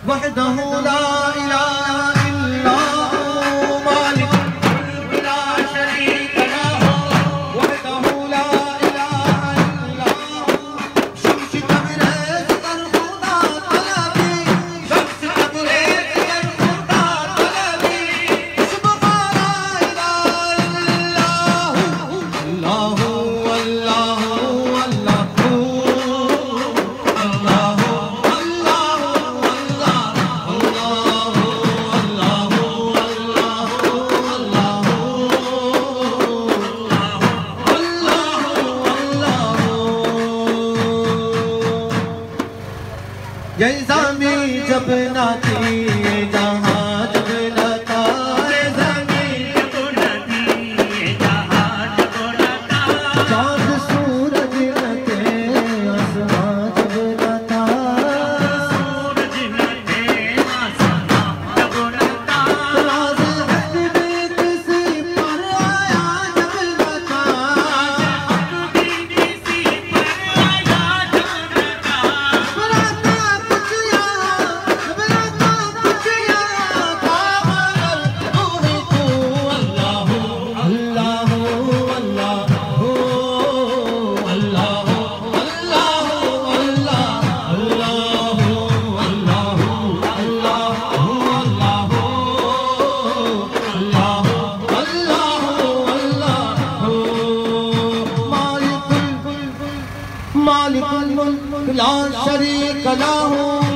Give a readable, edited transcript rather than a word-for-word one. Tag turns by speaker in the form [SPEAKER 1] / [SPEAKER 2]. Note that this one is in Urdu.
[SPEAKER 1] وحدہ لا الہ الا ہو مالک الملک لا شریک لہ وحدہ لا الہ الا ہو شمس تبریز در خدا طلبی شمس تبریز در خدا طلبی سبحان لا الہ الا اللہ اللہ زمین جب نہ تھی جہاں جب نہ تھا زمین جب نہ تھی جہاں جب نہ تھا چاند سورج نہ تھے آسمان جب نہ تھا سورج نہ تھے آسمان جب نہ تھا راز حق بھی کسی پر آیا جب نہ تھا حق بھی کسی پر آیا جب نہ تھا مالک الملک لا شریک لہ